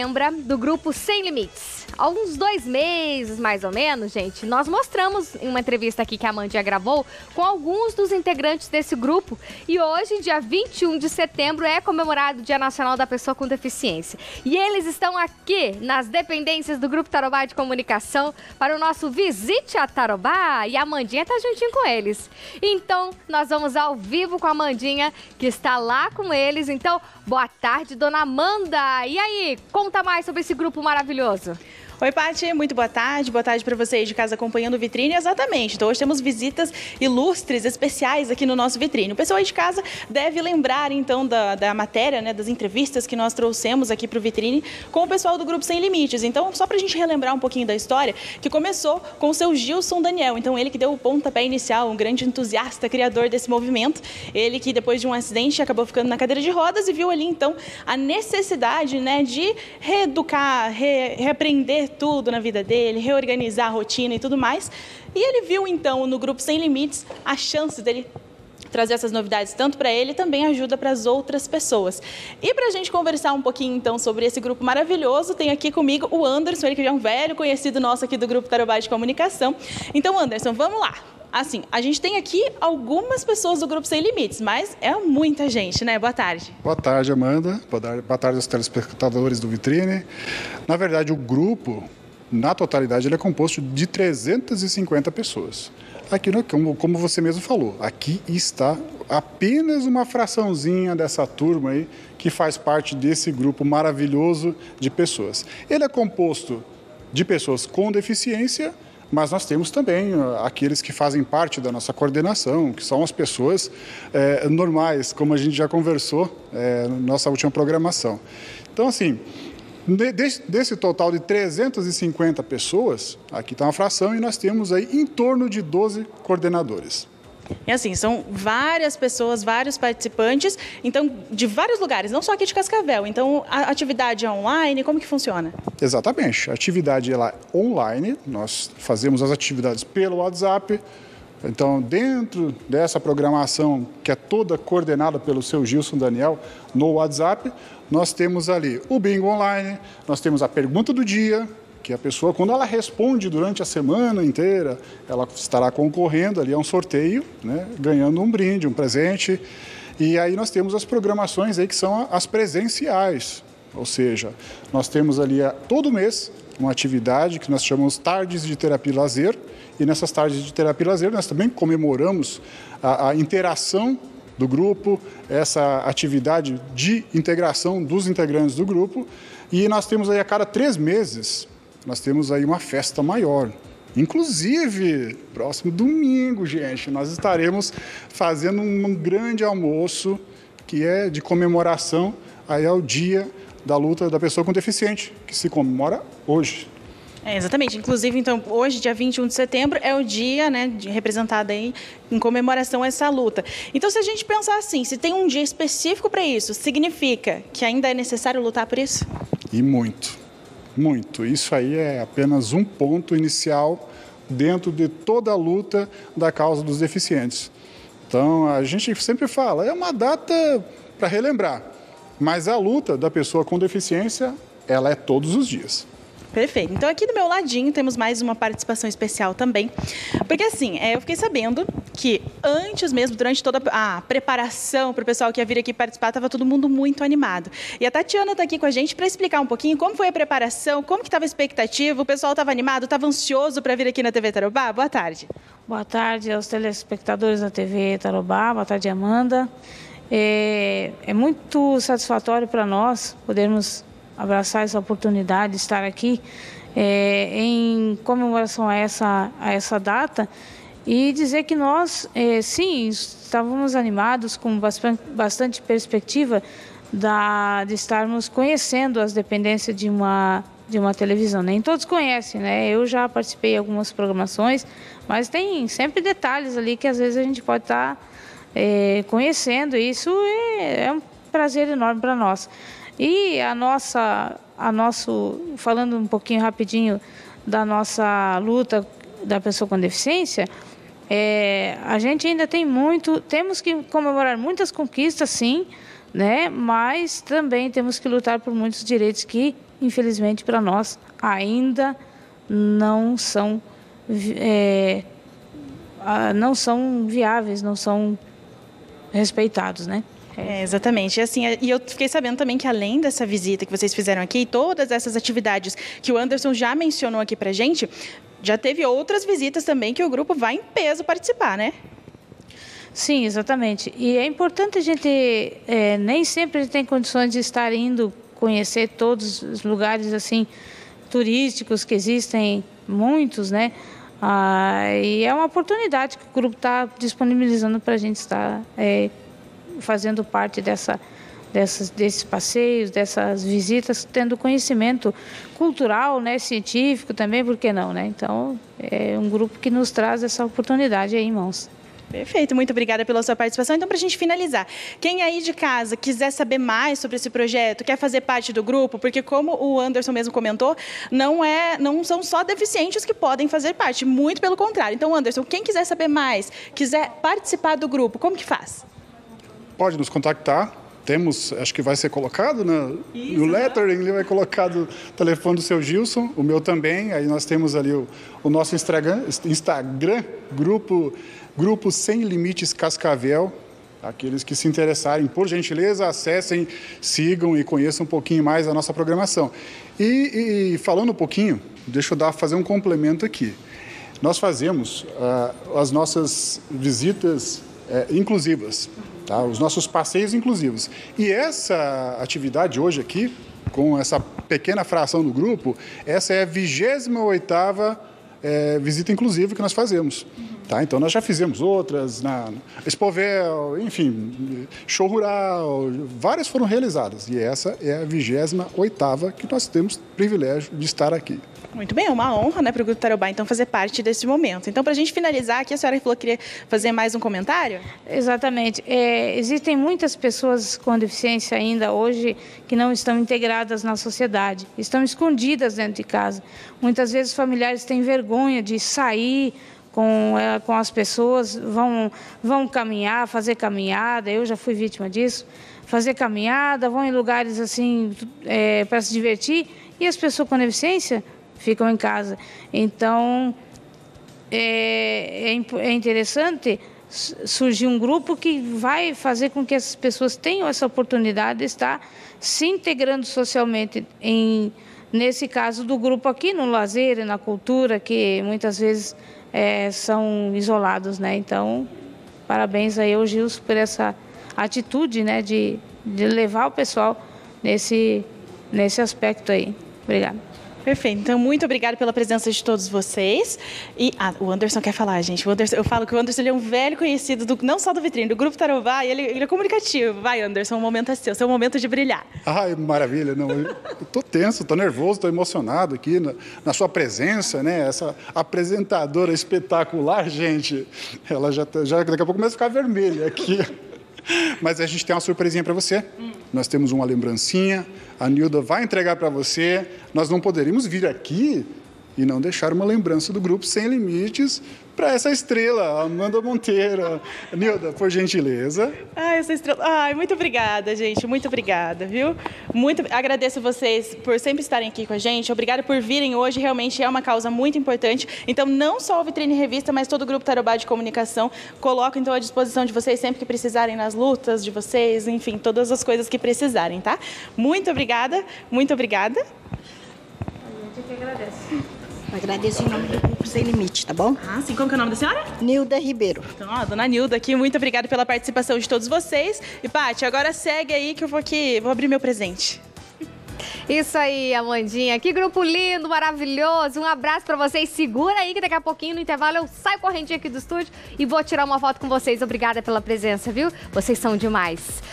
lembra do grupo Sem Limites. Há uns 2 meses, mais ou menos, gente, nós mostramos em uma entrevista aqui que a Amandinha gravou com alguns dos integrantes desse grupo. E hoje, dia 21 de setembro, é comemorado o Dia Nacional da Pessoa com Deficiência. E eles estão aqui nas dependências do Grupo Tarobá de Comunicação para o nosso Visite a Tarobá. E a Amandinha tá juntinho com eles. Então, nós vamos ao vivo com a Amandinha, que está lá com eles. Então, boa tarde, dona Amanda. E aí, conta mais sobre esse grupo maravilhoso. Oi, Paty, muito boa tarde para vocês de casa acompanhando o Vitrine. Exatamente, então hoje temos visitas ilustres, especiais aqui no nosso Vitrine. O pessoal aí de casa deve lembrar então da matéria, né, das entrevistas que nós trouxemos aqui para o Vitrine com o pessoal do Grupo Sem Limites. Então, só para a gente relembrar um pouquinho da história, que começou com o seu Gilson Daniel, então ele que deu o pontapé inicial, um grande entusiasta, criador desse movimento. Ele que depois de um acidente acabou ficando na cadeira de rodas e viu ali então a necessidade, né, de reeducar, reaprender tudo na vida dele, reorganizar a rotina e tudo mais. E ele viu, então, no Grupo Sem Limites, a chance dele trazer essas novidades tanto para ele, também ajuda para as outras pessoas. E para a gente conversar um pouquinho, então, sobre esse grupo maravilhoso, tem aqui comigo o Anderson, ele que já é um velho conhecido nosso aqui do Grupo Tarobá de Comunicação. Então, Anderson, vamos lá. Assim, a gente tem aqui algumas pessoas do Grupo Sem Limites, mas é muita gente, né? Boa tarde. Boa tarde, Amanda. Boa tarde aos telespectadores do Vitrine. Na verdade, o grupo, na totalidade, ele é composto de 350 pessoas. Aqui, como você mesmo falou, aqui está apenas uma fraçãozinha dessa turma aí que faz parte desse grupo maravilhoso de pessoas. Ele é composto de pessoas com deficiência, mas nós temos também aqueles que fazem parte da nossa coordenação, que são as pessoas normais, como a gente já conversou na nossa última programação. Então, assim, desse total de 350 pessoas, aqui está uma fração e nós temos aí em torno de 12 coordenadores. E assim, são várias pessoas, vários participantes, então, de vários lugares, não só aqui de Cascavel. Então, a atividade é online, como que funciona? Exatamente, a atividade é online, nós fazemos as atividades pelo WhatsApp. Então, dentro dessa programação, que é toda coordenada pelo seu Gilson Daniel, no WhatsApp, nós temos ali o bingo online, nós temos a pergunta do dia, que a pessoa, quando ela responde durante a semana inteira, ela estará concorrendo ali a um sorteio, né, ganhando um brinde, um presente. E aí nós temos as programações aí que são as presenciais, ou seja, nós temos ali todo mês uma atividade que nós chamamos Tardes de Terapia e Lazer, e nessas tardes de terapia e lazer nós também comemoramos a interação do grupo, essa atividade de integração dos integrantes do grupo, e nós temos aí a cada 3 meses, nós temos aí uma festa maior. Inclusive, próximo domingo, gente, nós estaremos fazendo um grande almoço que é de comemoração aí ao Dia da Luta da Pessoa com Deficiente, que se comemora hoje. Exatamente. Inclusive, então, hoje, dia 21 de setembro, é o dia, né, representado aí em comemoração a essa luta. Então, se a gente pensar assim, se tem um dia específico para isso, significa que ainda é necessário lutar por isso? E muito, muito. Isso aí é apenas um ponto inicial dentro de toda a luta da causa dos deficientes. Então, a gente sempre fala, é uma data para relembrar, mas a luta da pessoa com deficiência, ela é todos os dias. Perfeito. Então, aqui do meu ladinho temos mais uma participação especial também. Porque, assim, eu fiquei sabendo que antes mesmo, durante toda a preparação para o pessoal que ia vir aqui participar, estava todo mundo muito animado. E a Tatiana está aqui com a gente para explicar um pouquinho como foi a preparação, como que estava a expectativa, o pessoal estava animado, estava ansioso para vir aqui na TV Tarobá? Boa tarde. Boa tarde aos telespectadores da TV Tarobá. Boa tarde, Amanda. É muito satisfatório para nós podermos abraçar essa oportunidade de estar aqui em comemoração a essa data e dizer que nós, sim, estávamos animados com bastante perspectiva de estarmos conhecendo as dependências de uma televisão. Nem todos conhecem, né? Eu já participei de algumas programações, mas tem sempre detalhes ali que às vezes a gente pode estar conhecendo, e isso é um prazer enorme para nós. E falando um pouquinho rapidinho da nossa luta da pessoa com deficiência, a gente ainda temos que comemorar muitas conquistas, sim, né? Mas também temos que lutar por muitos direitos que infelizmente para nós, ainda não são viáveis, não são respeitados, né? Exatamente. E eu fiquei sabendo também que além dessa visita que vocês fizeram aqui, todas essas atividades que o Anderson já mencionou aqui pra gente, já teve outras visitas também que o grupo vai em peso participar, né? Sim, exatamente. E é importante a gente, nem sempre a gente tem condições de estar indo conhecer todos os lugares assim turísticos que existem, muitos, né? E é uma oportunidade que o grupo está disponibilizando para a gente estar fazendo parte desses passeios, dessas visitas, tendo conhecimento cultural, né, científico também, por que não, né? Então, é um grupo que nos traz essa oportunidade aí em mãos. Perfeito, muito obrigada pela sua participação. Então, para a gente finalizar, quem aí de casa quiser saber mais sobre esse projeto, quer fazer parte do grupo, porque como o Anderson mesmo comentou, não são só deficientes que podem fazer parte, muito pelo contrário. Então, Anderson, quem quiser saber mais, quiser participar do grupo, como que faz? Pode nos contactar. Temos, acho que vai ser colocado no lettering, vai colocado o telefone do seu Gilson, o meu também. Aí nós temos ali o nosso Instagram, Grupo Sem Limites Cascavel. Aqueles que se interessarem, por gentileza, acessem, sigam e conheçam um pouquinho mais a nossa programação. E falando um pouquinho, deixa eu fazer um complemento aqui. Nós fazemos as nossas visitas inclusivas. Tá? Os nossos passeios inclusivos. E essa atividade hoje aqui, com essa pequena fração do grupo, essa é a 28ª visita inclusiva que nós fazemos. Tá? Então, nós já fizemos outras, na Expovel, enfim, show rural, várias foram realizadas. E essa é a 28ª que nós temos privilégio de estar aqui. Muito bem, é uma honra, né, para o Grupo Tarobá, então, fazer parte desse momento. Então, para a gente finalizar aqui, a senhora falou que queria fazer mais um comentário? Exatamente. Existem muitas pessoas com deficiência ainda hoje que não estão integradas na sociedade, estão escondidas dentro de casa. Muitas vezes familiares têm vergonha de sair com as pessoas, vão caminhar, fazer caminhada, eu já fui vítima disso, fazer caminhada, vão em lugares assim para se divertir, e as pessoas com deficiência ficam em casa. Então, é interessante surgir um grupo que vai fazer com que essas pessoas tenham essa oportunidade de estar se integrando socialmente, nesse caso do grupo aqui, no lazer e na cultura, que muitas vezes são isolados, né? Então, parabéns aí ao Gilson por essa atitude, né, de levar o pessoal nesse aspecto aí. Obrigada. Perfeito. Então, muito obrigada pela presença de todos vocês. E o Anderson quer falar, gente. Eu falo que o Anderson ele é um velho conhecido, não só do Vitrine, do Grupo Tarobá, e ele é comunicativo. Vai, Anderson, o momento é seu momento de brilhar. Ai, maravilha. Não, eu tô tenso, tô nervoso, tô emocionado aqui na sua presença, né? Essa apresentadora espetacular, gente. Ela já daqui a pouco começa a ficar vermelha aqui. Mas a gente tem uma surpresinha para você. Nós temos uma lembrancinha. A Nilda vai entregar para você. Nós não poderíamos vir aqui e não deixar uma lembrança do Grupo Sem Limites para essa estrela, Amanda Monteiro. Nilda, por gentileza. Essa estrela. Muito obrigada, gente. Muito obrigada, viu? Agradeço vocês por sempre estarem aqui com a gente. Obrigada por virem hoje. Realmente é uma causa muito importante. Então, não só o Vitrine Revista, mas todo o Grupo Tarobá de Comunicação coloco, então, à disposição de vocês sempre que precisarem nas lutas de vocês, enfim, todas as coisas que precisarem, tá? Muito obrigada. Muito obrigada. A gente que agradece. Agradeço em nome do Grupo Sem Limite, tá bom? Sim. Como que é o nome da senhora? Nilda Ribeiro. Então, dona Nilda aqui, muito obrigada pela participação de todos vocês. E, Paty, agora segue aí que eu vou abrir meu presente. Isso aí, Amandinha. Que grupo lindo, maravilhoso. Um abraço pra vocês. Segura aí que daqui a pouquinho, no intervalo, eu saio correndinho aqui do estúdio e vou tirar uma foto com vocês. Obrigada pela presença, viu? Vocês são demais.